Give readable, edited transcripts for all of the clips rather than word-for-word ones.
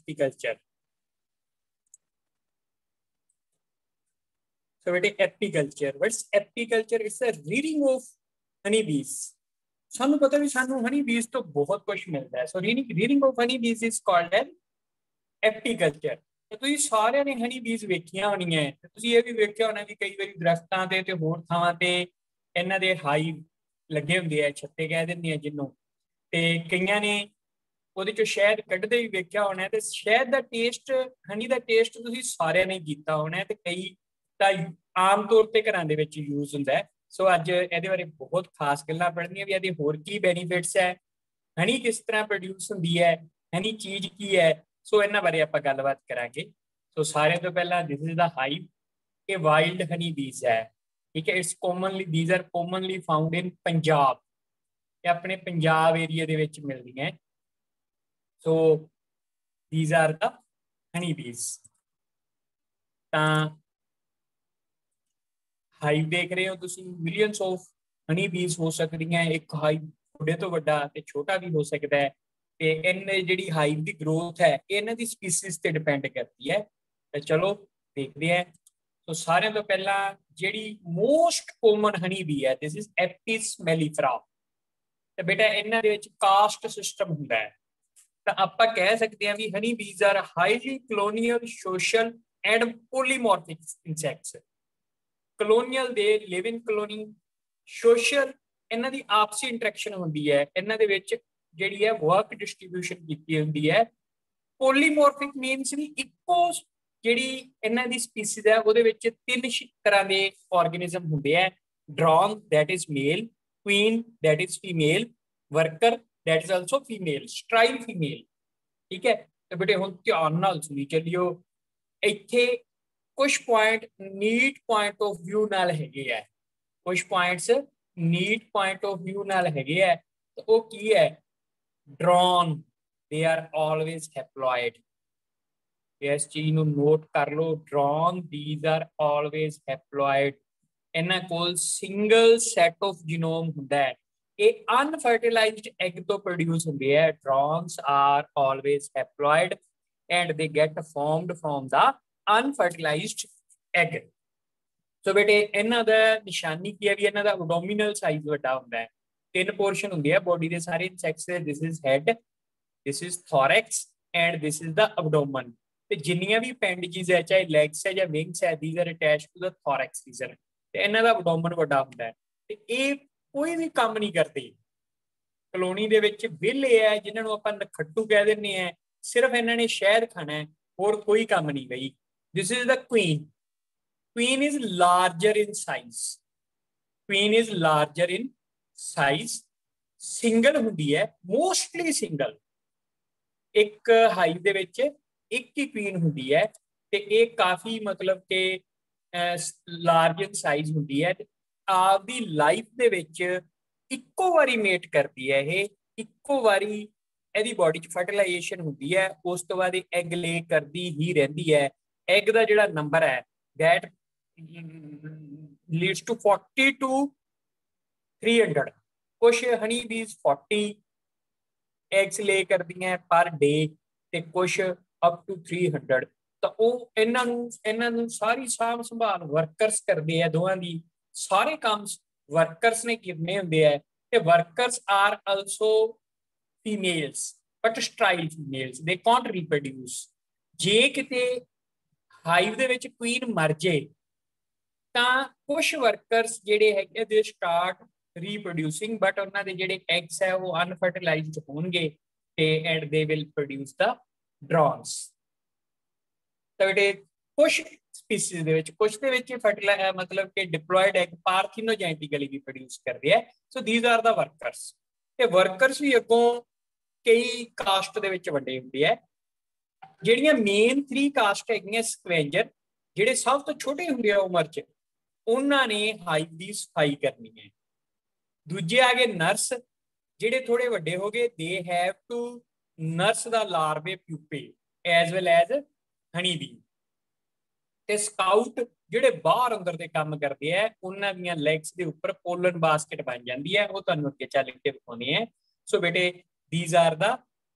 Apiculture. So बेटे apiculture, what's apiculture? It's the rearing of honey bees. सानू पता भी सानू हनी बीज तो बहुत कुछ मिलता है। सो रीडिंग ऑफ हनी बीज इज कॉल्ड एज एपीकल्चर। तो ਤੁਸੀਂ ਸਾਰਿਆਂ ਨੇ ਹਨੀ ਬੀਜ਼ ਵੇਖੀਆਂ ਹੋਣੀਆਂ ਤੇ ਤੁਸੀਂ ਇਹ ਵੀ ਵੇਖਿਆ ਹੋਣਾ ਵੀ ਕਈ ਵਾਰੀ ਦਰਖਤਾਂ ਤੇ ਹੋਰ ਥਾਵਾਂ ਤੇ ਇਹਨਾਂ ਦੇ ਹਾਈਵ ਲੱਗੇ ਹੁੰਦੇ ਆ, ਛੱਤੇ ਕਹਿ ਦਿੰਦੇ ਆ ਜਿਹਨੂੰ, ਤੇ ਕਈਆਂ ਨੇ ਉਹਦੇ ਚੋਂ ਸ਼ਹਿਦ ਕੱਢਦੇ ਵੀ ਵੇਖਿਆ ਹੋਣਾ। ਤੇ ਸ਼ਹਿਦ ਦਾ ਟੇਸਟ, ਹਨੀ ਦਾ ਟੇਸਟ ਤੁਸੀਂ ਸਾਰਿਆਂ ਨੇ ਕੀਤਾ ਹੋਣਾ ਤੇ ਕਈ ਤਾਂ ਆਮ ਤੌਰ ਤੇ ਘਰਾਂ ਦੇ ਵਿੱਚ ਯੂਜ਼ ਹੁੰਦਾ ਹੈ। ਸੋ ਅੱਜ ਇਹਦੇ ਬਾਰੇ ਬਹੁਤ ਖਾਸ ਗੱਲਾਂ ਪੜ੍ਹਨੀਆਂ ਵੀ ਇਹਦੇ ਹੋਰ ਕੀ ਬੈਨੀਫਿਟਸ ਹੈ, ਹਨੀ ਕਿਸ ਤਰ੍ਹਾਂ ਪ੍ਰੋਡਿਊਸ ਹੁੰਦੀ ਹੈ, ਹਨੀ ਚੀਜ਼ ਕੀ ਹੈ। ਸੋ ਇਹਨਾਂ ਬਾਰੇ ਆਪਾਂ ਗੱਲਬਾਤ ਕਰਾਂਗੇ। ਸੋ ਸਾਰਿਆਂ ਤੋਂ ਪਹਿਲਾਂ ਦਿਸ ਇਜ਼ ਦਾ ਹਾਈਵ। ਇਹ ਵਾਈਲਡ ਹਨੀ ਬੀਜ਼ ਹੈ, ਠੀਕ ਹੈ। It's commonly, these are commonly found in Punjab. ਇਹ ਆਪਣੇ ਪੰਜਾਬ ਏਰੀਆ ਦੇ ਵਿੱਚ ਮਿਲਦੀਆਂ। ਸੋ ਥੀਸ ਆਰ ਦਾ ਹਨੀ ਬੀਜ਼। ਤਾਂ ਹਾਈਵ ਦੇਖ ਰਹੇ ਹੋ ਤੁਸੀਂ, ਮਿਲੀਅਨਸ ਆਫ ਹਨੀ ਬੀਜ਼ ਹੋ ਸਕਦੀਆਂ। ਇੱਕ ਹਾਈਵ ਵੱਡੇ ਤੋਂ ਵੱਡਾ ਤੇ ਛੋਟਾ ਵੀ ਹੋ ਸਕਦਾ ਹੈ। ਤੇ ਇਹਨਾਂ ਜਿਹੜੀ ਹਾਈਵ ਦੀ ਗਰੋਥ ਹੈ ਇਹਨਾਂ ਦੀ ਸਪੀਸੀਜ਼ ਤੇ ਡਿਪੈਂਡ ਕਰਦੀ ਹੈ। ਤੇ ਚਲੋ ਦੇਖਦੇ ਹਾਂ। ਸੋ ਸਾਰਿਆਂ ਤੋਂ ਪਹਿਲਾਂ ਜਿਹੜੀ ਮੋਸਟ ਕਾਮਨ ਹਨੀ ਬੀ ਹੈ, ਦਿਸ ਇਜ਼ ਐਪਿਸ ਮੈਲੀਫਰਾ। ਤੇ ਬੇਟਾ ਇਹਨਾਂ ਦੇ ਵਿੱਚ ਕਾਸਟ ਸਿਸਟਮ ਹੁੰਦਾ ਹੈ। ਤਾਂ ਆਪਾਂ ਕਹਿ ਸਕਦੇ ਹਾਂ ਵੀ honey bees are highly colonial, social and polymorphic insects. Colonial they live in colony, social ਇਹਨਾਂ ਦੀ ਆਪਸੀ ਇੰਟਰੈਕਸ਼ਨ ਹੁੰਦੀ ਹੈ। ਇਹਨਾਂ ਦੇ ਵਿੱਚ ਜਿਹੜੀ ਹੈ ਵਰਕ ਡਿਸਟ੍ਰੀਬਿਊਸ਼ਨ ਕੀਤੀ ਹੁੰਦੀ ਹੈ। ਪੋਲੀਮੋਰਫਿਕ ਮੀਨਸ ਵੀ ਇੱਕੋ ਜਿਹੜੀ ਇਹਨਾਂ ਦੀ ਸਪੀਸੀਜ਼ ਹੈ ਉਹਦੇ ਵਿੱਚ 3 ਤਰ੍ਹਾਂ ਦੇ ਆਰਗੇਨਿਜ਼ਮ ਹੁੰਦੇ ਆ। Drone that is male, queen that is female, worker that is also female, sterile female, ਠੀਕ ਹੈ। ਤੇ ਬੇਟੇ ਹੁਣ ਧਿਆਨ ਨਾਲ ਸੁਣੀ ਚੱਲਿਓ। ਇੱਥੇ ਕੁਝ point neat point of view ਨਾਲ ਹੈਗੇ ਆ, ਕੁਝ points neat point of view ਨਾਲ ਹੈਗੇ ਆ। ਤੇ ਉਹ ਕੀ ਹੈ? drawn, they are always haploid। ਇਸ ਚੀਜ਼ ਨੂੰ ਨੋਟ ਕਰ ਲਓ, drawn, these are always haploid। ਇਹਨਾਂ ਕੋਲ ਸਿੰਗਲ ਸੈਟ ਆਫ ਜੀਨੋਮ ਹੁੰਦਾ ਹੈ। ਇਹ ਅਨਫਰਟੀਲਾਈਜ਼ਡ ਐਗ ਤੋਂ ਪ੍ਰੋਡਿਊਸ ਹੁੰਦੇ ਹੈ। drowns are always haploid and they get formed from the unfertilized egg। ਸੋ ਬੇਟੇ ਇਹਨਾਂ ਦਾ ਨਿਸ਼ਾਨੀ ਕੀ ਹੈ ਵੀ ਇਹਨਾਂ ਦਾ ਐਬਡੋਮੀਨਲ ਸਾਈਜ਼ ਵੱਡਾ ਹੁੰਦਾ ਹੈ। 3 ਪੋਰਸ਼ਨ ਹੁੰਦੇ ਆ ਬੋਡੀ ਦੇ ਸਾਰੇ ਇਨਸੈਕਟਸ ਦੇ। This is head, this is thorax and this is the abdomen. ਤੇ ਜਿੰਨੀਆਂ ਵੀ ਪੈਂਡੇਜਿਸ ਹੈ, ਚਾਹੇ ਲੈਗਸ ਹੈ ਜਾਂ ਵਿੰਗਸ ਹੈ, these are attached to the thorax region. ਤੇ ਇਹਨਾਂ ਦਾ ਐਬਡੋਮਨ ਵੱਡਾ ਹੁੰਦਾ ਹੈ। ਤੇ ਇਹ ਕੋਈ ਵੀ ਕੰਮ ਨਹੀਂ ਕਰਦੇ। ਕਲੋਨੀ ਦੇ ਵਿੱਚ ਵਿਹਲੇ ਹੈ ਜਿਨ੍ਹਾਂ ਨੂੰ ਆਪਾਂ ਨਖੱਟੂ ਕਹਿ ਦਿੰਦੇ ਆ। ਸਿਰਫ ਇਹਨਾਂ ਨੇ ਸ਼ਹਿਦ ਖਾਣਾ ਹੈ, ਹੋਰ ਕੋਈ ਕੰਮ ਨਹੀਂ ਬਈ। This is the queen. Queen is larger in size, queen is larger in size, single ਹੁੰਦੀ ਹੈ, mostly single। ਇੱਕ ਹਾਈਵ ਦੇ ਵਿੱਚ ਇੱਕ ਹੀ queen ਹੁੰਦੀ ਹੈ ਤੇ ਇਹ ਕਾਫੀ ਮਤਲਬ ਕਿ ਲਾਰਜ ਇਨ ਸਾਈਜ਼ ਹੁੰਦੀ ਹੈ। ਆਪਦੀ ਲਾਈਫ ਦੇ ਵਿੱਚ ਇੱਕੋ ਵਾਰੀ ਮੇਟ ਕਰਦੀ ਹੈ। ਇਹ ਇੱਕੋ ਵਾਰੀ ਇਹਦੀ ਬੋਡੀ 'ਚ ਫਰਟੀਲਾਈਜੇਸ਼ਨ ਹੁੰਦੀ ਹੈ। ਉਸ ਤੋਂ ਬਾਅਦ ਇਹ ਐਗ ਲੇ ਕਰਦੀ ਹੀ ਰਹਿੰਦੀ ਹੈ। ਐਗ ਦਾ ਜਿਹੜਾ ਨੰਬਰ ਹੈ that leads to 40 to 300। ਕੁਛ ਹਨੀ ਬੀਜ਼ 40 ਐਗਸ ਲੇ ਕਰਦੀਆਂ ਪਰ ਡੇ ਤੇ ਕੁਛ ਅਪ ਟੂ 300। ਤਾਂ ਉਹ ਇਹਨਾਂ ਨੂੰ ਸਾਰੀ ਸਾਂਭ ਸੰਭਾਲ ਵਰਕਰਸ ਕਰਦੇ ਆ। ਦੋਵਾਂ ਦੀ ਸਾਰੇ ਕੰਮ ਵਰਕਰਸ ਨੇ ਕਰਨੇ ਹੁੰਦੇ ਆ। ਤੇ workers are also females but sterile females, they can't reproduce. ਜੇ ਕਿਤੇ ਹਾਈਵ ਦੇ ਵਿੱਚ ਕੁਈਨ ਮਰ ਜੇ ਤਾਂ ਕੁਝ ਵਰਕਰਸ ਜਿਹੜੇ ਹੈਗੇ ਦੇ ਸਟਾਰਟ ਰੀਪਰੋਡਿਊਸਿੰਗ, ਬਟ ਉਹਨਾਂ ਦੇ ਜਿਹੜੇ ਐਗਸ ਹੈ ਉਹ ਅਨਫਰਟੀਲਾਈਜ਼ਡ ਹੋਣਗੇ ਤੇ and they will produce the drones. ਤਾਂ ਬੇਟੇ ਕੁਝ ਸਪੀਸੀਜ਼ ਦੇ ਵਿੱਚ, ਕੁਝ ਦੇ ਵਿੱਚ ਮਤਲਬ ਕਿ ਡਿਪਲੋਇਡ ਐਗ ਪਾਰਥੀਨੋਜੈਨੇਟਿਕਲੀ ਵੀ ਪ੍ਰੋਡਿਊਸ ਕਰਦੇ ਆ। So these are the workers. ਤੇ ਵਰਕਰਸ ਵੀ ਅੱਗੋਂ ਕਈ ਕਾਸਟ ਦੇ ਵਿੱਚ ਵੰਡੇ ਹੁੰਦੇ ਆ। ਜਿਹੜੀਆਂ ਮੇਨ 3 ਕਾਸਟ ਹੈਗੀਆਂ, ਸਕਵੈਂਜਰ ਜਿਹੜੇ ਸਭ ਤੋਂ ਛੋਟੇ ਹੁੰਦੇ ਆ ਉਮਰ 'ਚ, ਉਹਨਾਂ ਨੇ ਹਾਈਵ ਦੀ ਸਫਾਈ ਕਰਨੀ ਹੈ। ਦੂਜੇ ਆ ਗਏ ਨਰਸ, ਜਿਹੜੇ ਥੋੜੇ ਵੱਡੇ ਹੋ ਗਏ, they have to nurse the larvae pupae as well as honey bee. ਤੇ ਸਕਾਊਟ ਜਿਹੜੇ ਬਾਹਰ ਅੰਦਰ ਦੇ ਕੰਮ ਕਰਦੇ ਆ, ਉਹਨਾਂ ਦੀਆਂ ਲੈਗਸ ਦੇ ਉੱਪਰ ਪੋਲਨ ਬਾਸਕਟ ਬਣ ਜਾਂਦੀ ਹੈ। ਉਹ ਤੁਹਾਨੂੰ ਅੱਗੇ ਚੱਲ ਕੇ ਦਿਖਾਉਣੀ ਹੈ। ਸੋ ਬੇਟੇ these are the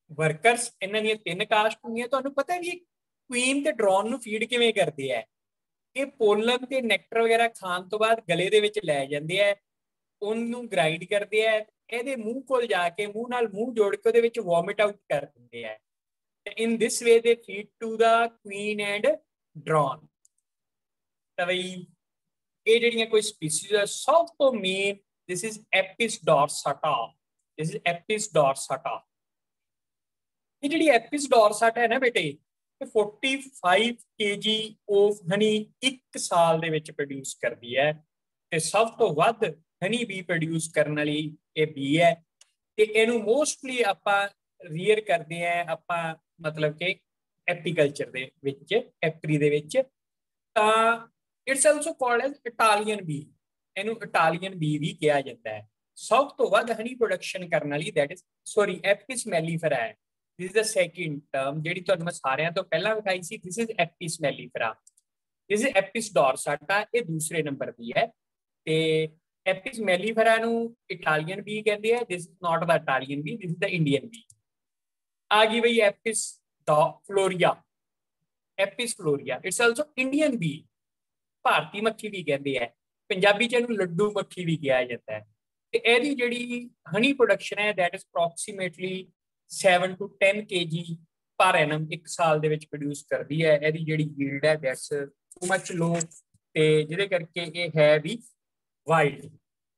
वर्कर्स इन्हां दी 3 कास्ट होंदियां। तुहानूं पता भी क्वीन ते ड्रोन नूं फीड किवें करदे आ? ਇਹ ਪੋਲਨ ਤੇ ਨੈਕਟਰ ਵਗੈਰਾ ਖਾਣ ਤੋਂ ਬਾਅਦ ਗਲੇ ਦੇ ਵਿੱਚ ਲੈ ਜਾਂਦੇ ਆ, ਉਹਨੂੰ ਗ੍ਰਾਈਂਡ ਕਰਦੇ ਆ, ਇਹਦੇ ਮੂੰਹ ਕੋਲ ਜਾ ਕੇ ਮੂੰਹ ਨਾਲ ਮੂੰਹ ਜੋੜ ਕੇ ਉਹਦੇ ਵਿੱਚ ਵੋਮਿਟ ਆਊਟ ਕਰ ਦਿੰਦੇ ਆ। ਇਨ this way they feed to the queen and drone. ਤਾਂ ਬਈ ਇਹ ਜਿਹੜੀਆਂ ਕੋਈ ਸਪੀਸੀਜ਼ ਆ, ਸਭ ਤੋਂ main this is Apis dorsata. This is Apis dorsata. ਇਹ ਜਿਹੜੀ ਐਪਿਸ ਡੋਰਸਾਟਾ ਹੈ ਨਾ ਬੇਟੇ, 45 kg ਆਫ ਹਨੀ ਇੱਕ ਸਾਲ ਦੇ ਵਿੱਚ ਪ੍ਰੋਡਿਊਸ ਕਰਦੀ ਹੈ, ਤੇ ਸਭ ਤੋਂ ਵੱਧ ਹਨੀ ਬੀ ਪ੍ਰੋਡਿਊਸ ਕਰਨ ਵਾਲੀ ਇਹ ਬੀ ਹੈ। ਤੇ ਇਹਨੂੰ ਮੋਸਟਲੀ ਆਪਾਂ ਰੀਅਰ ਕਰਦੇ ਆ, ਆਪਾਂ ਮਤਲਬ ਕਿ ਐਪੀਕਲਚਰ ਦੇ ਵਿੱਚ, ਐਪਰੀ ਦੇ ਵਿੱਚ। ਤਾਂ it's also called as Italian bee. ਇਹਨੂੰ ਇਟਾਲੀਅਨ ਬੀ ਵੀ ਕਿਹਾ ਜਾਂਦਾ ਹੈ। ਸਭ ਤੋਂ ਵੱਧ ਹਨੀ ਪ੍ਰੋਡਕਸ਼ਨ ਕਰਨ ਵਾਲੀ that is sorry Apis mellifera ਹੈ। This is the second term ਜਿਹੜੀ ਤੁਹਾਨੂੰ ਮੈਂ ਸਾਰਿਆਂ ਤੋਂ ਪਹਿਲਾਂ ਵਿਖਾਈ ਸੀ। This is Apis mellifera, this is Apis dorsata, ਇਹ ਦੂਸਰੇ ਨੰਬਰ ਦੀ ਹੈ। ਤੇ Apis mellifera ਨੂੰ ਇਟਾਲੀਅਨ ਬੀ ਕਹਿੰਦੇ ਆ। This is not the Italian bee, this is the Indian bee। ਆ ਗਈ ਬਈ Apis florea, Apis florea, it's also Indian bee, ਭਾਰਤੀ ਮੱਖੀ ਵੀ ਕਹਿੰਦੇ ਆ, ਪੰਜਾਬੀ ਚ ਇਹਨੂੰ ਲੱਡੂ ਮੱਖੀ ਵੀ ਕਿਹਾ ਜਾਂਦਾ ਹੈ। ਤੇ ਇਹਦੀ ਜਿਹੜੀ ਹਨੀ ਪ੍ਰੋਡਕਸ਼ਨ ਹੈ that is approximately 7 to 10 kg ਪਰ ਐਨਮ ਇੱਕ ਸਾਲ ਦੇ ਵਿੱਚ ਪ੍ਰੋਡਿਊਸ ਕਰਦੀ ਹੈ। ਇਹਦੀ ਜਿਹੜੀ ਯੀਲਡ ਹੈ ਦੈਟਸ ਟੂ ਮੱਚ ਲੋ, ਤੇ ਜਿਹਦੇ ਕਰਕੇ ਇਹ ਹੈ ਵੀ ਵਾਈਲਡ।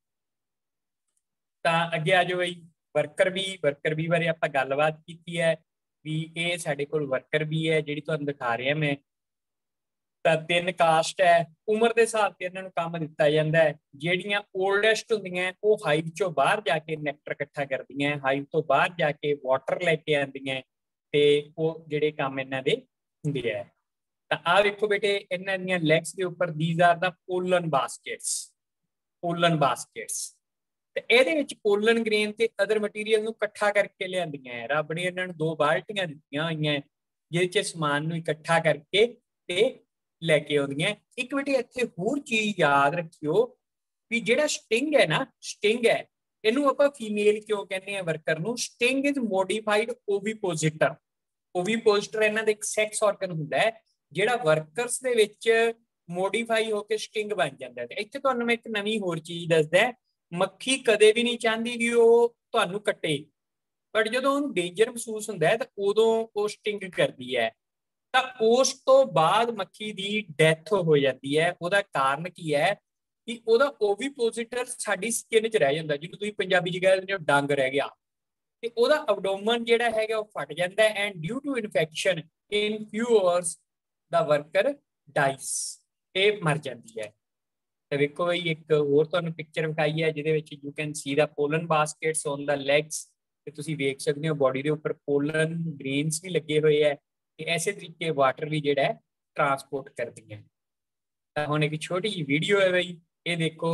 ਤਾਂ ਅੱਗੇ ਆ ਜਾਓ ਬਈ ਵਰਕਰ ਬੀ ਬਾਰੇ ਆਪਾਂ ਗੱਲਬਾਤ ਕੀਤੀ ਹੈ ਵੀ ਇਹ ਸਾਡੇ ਕੋਲ ਵਰਕਰ ਬੀ ਹੈ ਜਿਹੜੀ ਤੁਹਾਨੂੰ ਦਿਖਾ ਰਿਹਾ ਮੈਂ। ਤਾਂ 3 ਕਾਸਟ ਹੈ, ਉਮਰ ਦੇ ਹਿਸਾਬ ਤੇ ਇਹਨਾਂ ਨੂੰ ਕੰਮ ਦਿੱਤਾ ਜਾਂਦਾ ਹੈ। ਜਿਹੜੀਆਂ ਓਲਡੈਸਟ ਹੁੰਦੀਆਂ ਉਹ ਹਾਈਵ ਚੋਂ ਬਾਹਰ ਜਾ ਕੇ ਨੈਕਟਰ ਇਕੱਠਾ ਕਰਦੀਆਂ, ਹਾਈਵ ਤੋਂ ਬਾਹਰ ਜਾ ਕੇ ਵਾਟਰ ਲੈ ਕੇ ਆਉਂਦੀਆਂ, ਤੇ ਉਹ ਜਿਹੜੇ ਕੰਮ ਇਹਨਾਂ ਦੇ ਹੁੰਦੇ ਆ। ਤਾਂ ਆਹ ਵੇਖੋ ਬੇਟੇ, ਇਹਨਾਂ ਦੀਆਂ ਲੈਗਸ ਦੇ ਉੱਪਰ these are the pollen baskets, pollen baskets। ਤੇ ਇਹਦੇ ਵਿੱਚ ਪੋਲਨ ਗ੍ਰੇਨ ਤੇ ਅਦਰ ਮਟੀਰੀਅਲ ਨੂੰ ਇਕੱਠਾ ਕਰਕੇ ਲਿਆਂਦੀਆਂ। ਰੱਬ ਨੇ ਇਹਨਾਂ ਨੂੰ 2 ਬਾਲਟੀਆਂ ਦਿੱਤੀਆਂ ਹੋਈਆਂ ਜਿਹਦੇ ਚ ਸਮਾਨ ਨੂੰ ਇਕੱਠਾ ਕਰਕੇ ਤੇ ਲੈ ਕੇ ਆਉਂਦੀਆਂ। ਇੱਕ ਬੇਟੇ ਇੱਥੇ ਹੋਰ ਚੀਜ਼ ਯਾਦ ਰੱਖਿਓ ਵੀ ਜਿਹੜਾ ਸਟਿੰਗ ਹੈ ਨਾ, ਸਟਿੰਗ ਹੈ, ਇਹਨੂੰ ਆਪਾਂ ਫੀਮੇਲ ਕਿਉਂ ਕਹਿੰਦੇ ਆ ਵਰਕਰ ਨੂੰ? Sting is modified ovipositor. Ovipositor ਇਹਨਾਂ ਦਾ ਇੱਕ ਸੈਕਸ ਆਰਗਨ ਹੁੰਦਾ ਹੈ ਜਿਹੜਾ ਵਰਕਰਸ ਦੇ ਵਿੱਚ ਮੋਡੀਫਾਈ ਹੋ ਕੇ ਸਟਿੰਗ ਬਣ ਜਾਂਦਾ ਹੈ। ਤੇ ਇੱਥੇ ਤੁਹਾਨੂੰ ਮੈਂ ਇੱਕ ਨਵੀਂ ਹੋਰ ਚੀਜ਼ ਦੱਸਦਾ, ਮੱਖੀ ਕਦੇ ਵੀ ਨਹੀਂ ਚਾਹੁੰਦੀ ਵੀ ਉਹ ਤੁਹਾਨੂੰ ਕੱਟੇ, ਬਟ ਜਦੋਂ ਉਹਨੂੰ ਡੇਂਜਰ ਮਹਿਸੂਸ ਹੁੰਦਾ ਹੈ ਤਾਂ ਉਦੋਂ ਉਹ ਸਟਿੰਗ ਕਰਦੀ ਹੈ। ਤਾਂ ਉਸ ਤੋਂ ਬਾਅਦ ਮੱਖੀ ਦੀ ਡੈਥ ਹੋ ਜਾਂਦੀ ਹੈ। ਉਹਦਾ ਕਾਰਨ ਕੀ ਹੈ ਕਿ ਉਹਦਾ ਓਵੀਪੋਜ਼ਿਟਰ ਸਾਡੀ ਸਕਿਨ 'ਚ ਰਹਿ ਜਾਂਦਾ, ਜਿਹਨੂੰ ਤੁਸੀਂ ਪੰਜਾਬੀ 'ਚ ਕਹਿੰਦੇ ਹੋ ਡੰਗ ਰਹਿ ਗਿਆ, ਤੇ ਉਹਦਾ ਐਬਡੋਮਨ ਜਿਹੜਾ ਹੈਗਾ ਉਹ ਫਟ ਜਾਂਦਾ and due to infection in few hours the worker dies, ਇਹ ਮਰ ਜਾਂਦੀ ਹੈ। ਤੇ ਵੇਖੋ ਬਈ ਇੱਕ ਹੋਰ ਤੁਹਾਨੂੰ ਪਿਕਚਰ ਵਿਖਾਈ ਹੈ ਜਿਹਦੇ ਵਿੱਚ you can see the pollen baskets on the legs, ਤੇ ਤੁਸੀਂ ਵੇਖ ਸਕਦੇ ਹੋ ਬੋਡੀ ਦੇ ਉੱਪਰ ਪੋਲਨ ਗ੍ਰੇਨਸ ਵੀ ਲੱਗੇ ਹੋਏ ਹੈ, ਤੇ ਐਸੇ ਤਰੀਕੇ ਵਾਟਰ ਵੀ ਜਿਹੜਾ ਹੈ ਟਰਾਂਸਪੋਰਟ ਕਰਦੀਆਂ। ਤਾਂ ਹੁਣ ਇੱਕ ਛੋਟੀ ਜਿਹੀ ਵੀਡੀਓ ਹੈ ਬਈ, ਇਹ ਦੇਖੋ।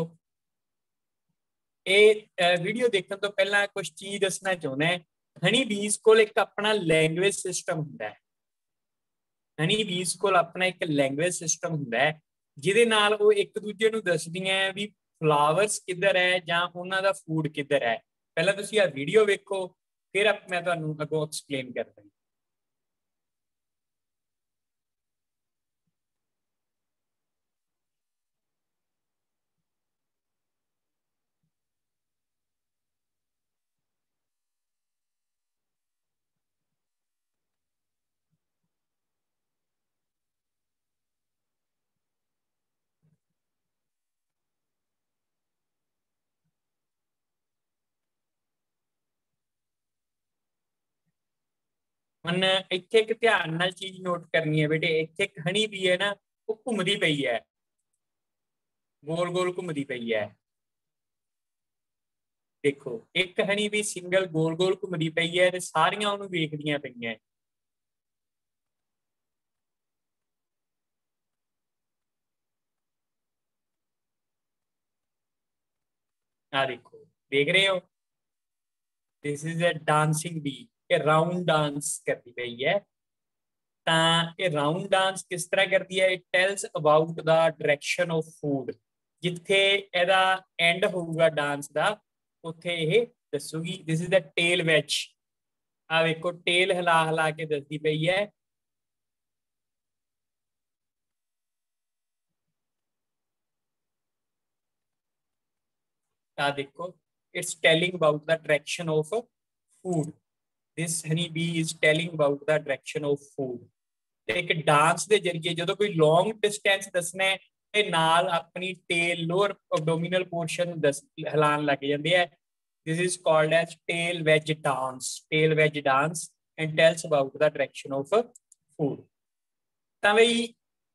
ਇਹ ਵੀਡੀਓ ਦੇਖਣ ਤੋਂ ਪਹਿਲਾਂ ਕੁਝ ਚੀਜ਼ ਦੱਸਣਾ ਚਾਹੁੰਦਾ ਹੈ। ਹਨੀ ਬੀਜ਼ ਕੋਲ ਇੱਕ ਆਪਣਾ ਲੈਂਗੁਏਜ ਸਿਸਟਮ ਹੁੰਦਾ ਹੈ। ਹਨੀ ਬੀਜ਼ ਕੋਲ ਆਪਣਾ ਇੱਕ ਲੈਂਗੁਏਜ ਸਿਸਟਮ ਹੁੰਦਾ ਹੈ ਜਿਹਦੇ ਨਾਲ ਉਹ ਇੱਕ ਦੂਜੇ ਨੂੰ ਦੱਸਦੀਆਂ ਵੀ ਫਲਾਵਰਸ ਕਿੱਧਰ ਹੈ ਜਾਂ ਉਹਨਾਂ ਦਾ ਫੂਡ ਕਿੱਧਰ ਹੈ। ਪਹਿਲਾਂ ਤੁਸੀਂ ਆਹ ਵੀਡੀਓ ਵੇਖੋ, ਫਿਰ ਮੈਂ ਤੁਹਾਨੂੰ ਅੱਗੋਂ ਐਕਸਪਲੇਨ ਕਰਦਾ। ਹੁਣ ਇੱਥੇ ਇੱਕ ਧਿਆਨ ਨਾਲ ਚੀਜ਼ ਨੋਟ ਕਰਨੀ ਹੈ ਬੇਟੇ, ਇੱਥੇ ਇੱਕ ਹਨੀ ਬੀ ਹੈ ਨਾ, ਉਹ ਘੁੰਮਦੀ ਪਈ ਹੈ, ਗੋਲ ਗੋਲ ਘੁੰਮਦੀ ਪਈ ਹੈ। ਦੇਖੋ ਇੱਕ ਹਨੀ ਬੀ ਸਿੰਗਲ ਗੋਲ ਗੋਲ ਘੁੰਮਦੀ ਪਈ ਹੈ ਤੇ ਸਾਰੀਆਂ ਉਹਨੂੰ ਵੇਖਦੀਆਂ ਪਈਆਂ। ਆ ਦੇਖੋ, ਦੇਖ ਰਹੇ ਹੋ, this is a dancing bee, ਇਹ ਰਾਉਂਡ ਡਾਂਸ ਕਰਦੀ ਪਈ ਹੈ। ਤਾਂ ਇਹ ਰਾਉਂਡ ਡਾਂਸ ਕਿਸ ਤਰ੍ਹਾਂ ਕਰਦੀ ਹੈ? It tells about the direction of food. ਜਿੱਥੇ ਇਹਦਾ ਐਂਡ ਹੋਊਗਾ ਡਾਂਸ ਦਾ, ਉੱਥੇ ਇਹ ਦੱਸੂਗੀ। This is the tail wag. ਆ ਵੇਖੋ ਟੇਲ हिला हिला के दसदी पई है। देखो it's telling about the direction of food. This honey bee is telling about the direction of food. एक डांस के जरिए जो कोई लॉन्ग डिस्टेंस दसना है ते नाल अपनी टेल लोअर एब्डोमिनल पोर्शन दस हिलान लग जाते हैं। This is called as tail wag dance. Tail wag dance and tells about the direction of food. तो बई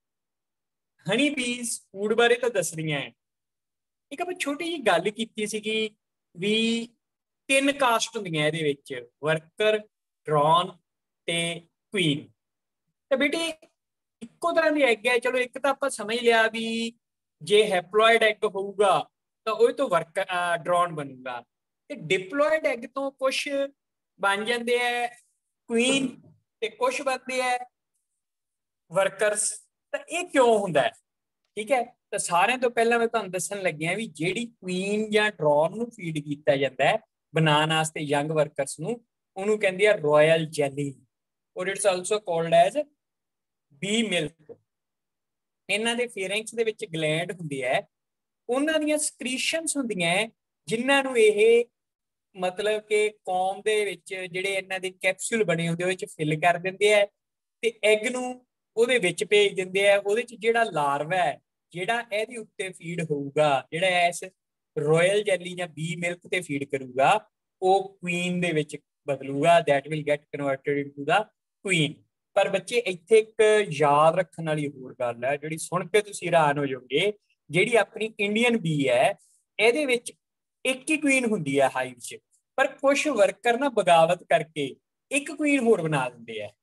हनी बीज फूड बारे तो दस रही हैं। एक ਆਪਾਂ ਛੋਟੀ ਜਿਹੀ ਗੱਲ ਕੀਤੀ ਸੀਗੀ ਵੀ ਤਿੰਨ ਕਾਸਟ ਹੁੰਦੀਆਂ ਇਹਦੇ ਵਿੱਚ, ਵਰਕਰ, ਡਰੋਨ ਤੇ ਕੁਈਨ। ਤੇ ਬੇਟੇ ਇੱਕੋ ਤਰ੍ਹਾਂ ਦੀ ਐਗ ਹੈ। ਚਲੋ ਇੱਕ ਤਾਂ ਆਪਾਂ ਸਮਝ ਲਿਆ ਵੀ ਜੇ ਹੈਪਲੋਇਡ ਐਗ ਹੋਊਗਾ ਤਾਂ ਉਹ ਤੋਂ ਵਰਕਰ ਡਰੋਨ ਬਣੂਗਾ, ਤੇ ਡਿਪਲੋਇਡ ਐਗ ਤੋਂ ਕੁਝ ਬਣ ਜਾਂਦੇ ਹੈ ਕੁਈਨ ਤੇ ਕੁਝ ਬਣਦੇ ਹੈ ਵਰਕਰਸ। ਤਾਂ ਇਹ ਕਿਉਂ ਹੁੰਦਾ ਹੈ? ਠੀਕ ਹੈ, ਤਾਂ ਸਾਰਿਆਂ ਤੋਂ ਪਹਿਲਾਂ ਮੈਂ ਤੁਹਾਨੂੰ ਦੱਸਣ ਲੱਗਿਆ ਵੀ ਜਿਹੜੀ ਕੁਈਨ ਜਾਂ ਡਰੋਨ ਨੂੰ ਫੀਡ ਕੀਤਾ ਜਾਂਦਾ ਹੈ ਬਣਾਉਣ ਵਾਸਤੇ ਯੰਗ ਵਰਕਰਸ ਨੂੰ, ਉਹਨੂੰ ਕਹਿੰਦੇ ਆ royal jelly, or it's also called as bee milk. ਇਹਨਾਂ ਦੇ ਫੇਰਿੰਗਸ ਦੇ ਵਿੱਚ ਗਲੈਂਡ ਹੁੰਦੇ ਆ, ਉਹਨਾਂ ਦੀਆਂ ਸਕ੍ਰੀਸ਼ਨਸ ਹੁੰਦੀਆਂ ਜਿਨ੍ਹਾਂ ਨੂੰ ਇਹ ਮਤਲਬ ਕਿ ਕੌਮ ਦੇ ਵਿੱਚ ਜਿਹੜੇ ਇਹਨਾਂ ਦੇ ਕੈਪਸੂਲ ਬਣੇ ਹੁੰਦੇ ਉਹ ਵਿੱਚ ਫਿਲ ਕਰ ਦਿੰਦੇ ਆ ਤੇ ਐਗ ਨੂੰ ਉਹਦੇ ਵਿੱਚ ਭੇਜ ਦਿੰਦੇ ਆ। ਉਹਦੇ ਚ ਜਿਹੜਾ ਲਾਰਵਾ ਹੈ ਜਿਹੜਾ ਇਹਦੇ ਉੱਤੇ ਫੀਡ ਹੋਊਗਾ, ਜਿਹੜਾ ਇਸ ਰਾਇਲ ਜੈਲੀ ਜਾਂ ਬੀ ਮਿਲਕ ਤੇ ਫੀਡ ਕਰੂਗਾ, ਉਹ ਕੁਈਨ ਦੇ ਵਿੱਚ ਬਦਲੂਗਾ। That will get converted into the queen. ਪਰ ਬੱਚੇ ਇੱਥੇ ਇੱਕ ਯਾਦ ਰੱਖਣ ਵਾਲੀ ਹੋਰ ਗੱਲ ਹੈ ਜਿਹੜੀ ਸੁਣ ਕੇ ਤੁਸੀਂ ਹੈਰਾਨ ਹੋ ਜਾਓਗੇ। ਜਿਹੜੀ ਆਪਣੀ ਇੰਡੀਅਨ ਬੀ ਹੈ ਇਹਦੇ ਵਿੱਚ ਇੱਕ ਹੀ ਕੁਈਨ ਹੁੰਦੀ ਹੈ ਹਾਈਵ 'ਚ, ਪਰ ਕੁਝ ਵਰਕਰ ਨਾ ਬਗਾਵਤ ਕਰਕੇ ਇੱਕ ਕੁਈਨ ਹੋਰ ਬਣਾ ਦਿੰਦੇ ਆ।